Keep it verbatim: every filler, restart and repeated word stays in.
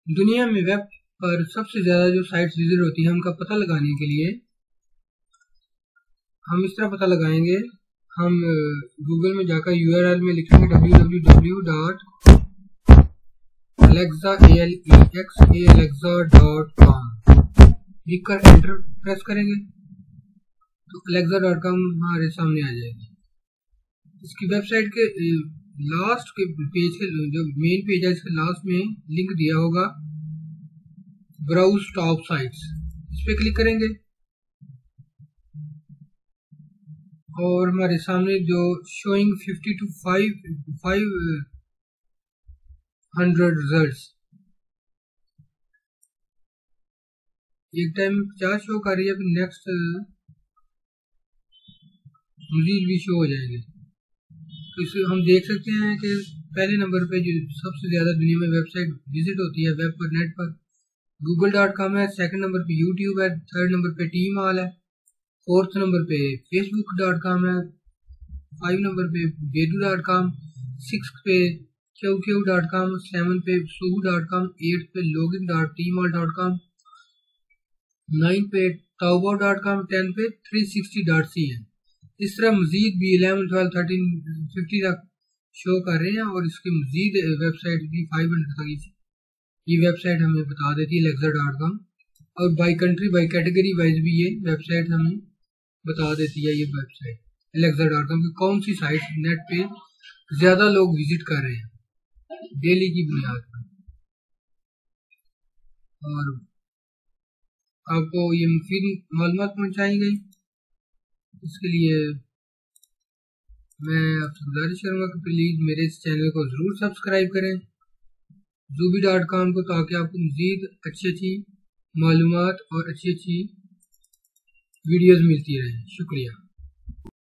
दुनिया में वेब पर सबसे ज्यादा जो साइट्स विजिट होती है उनका पता लगाने के लिए हम इस तरह पता लगाएंगे। हम गूगल में जाकर यूआरएल में लिखेंगे W W W dot Alexa A L E X A Alexa dot com लिखकर एंटर प्रेस करेंगे तो अलेक्सा डॉट कॉम हमारे सामने आ जाएगी। इसकी वेबसाइट के लास्ट के पेज के जो मेन पेज है इसके लास्ट में लिंक दिया होगा ब्राउज टॉप साइट्स, इस पे क्लिक करेंगे और हमारे सामने जो showing fifty to five hundred results, एक टाइम पचास शो कर रही है, फिर नेक्स्ट मजीद भी शो हो जाएंगे। तो इसे हम देख सकते हैं कि पहले नंबर पे जो सबसे ज्यादा दुनिया में वेबसाइट विजिट होती है वेब पर नेट पर गूगल डॉट कॉम है, सेकंड नंबर पे यूट्यूब है, थर्ड नंबर पे टी मॉल है, फोर्थ नंबर पे फेसबुक डॉट कॉम है, फाइव नंबर पे बेडू डॉट कॉम, सिक्स पे Q Q dot com, seven पे सूहू डॉट कॉम, एट पे login dot Tmall dot com, nine पे Taobao dot com, ten पे three sixty dot C है। इस तरह मजीद भी इलेवन ट्वेल्व थर्टीन फिफ्टी तक शो कर रहे हैं और इसके मजीद वेबसाइट भी फाइव हंड्रेड तक ये वेबसाइट हमें बता देती है अलेक्सा डॉट कॉम। और by country by category wise भी ये वेबसाइट हमें बता देती है ये वेबसाइट अलेक्सा डॉट कॉम की कौन सी साइट नेट पे ज्यादा लोग विजिट कर रहे हैं डेली की बुनियाद पर। और आपको ये मुफीद मालूमात पहुंचाई गई, इसके लिए मैं आपसे गुजारिश करूंगा कि प्लीज मेरे इस चैनल को जरूर सब्सक्राइब करें ज़ूबी डॉट कॉम को, ताकि आपको मजीद अच्छी अच्छी मालूमात और अच्छी अच्छी वीडियोस मिलती रहें। शुक्रिया।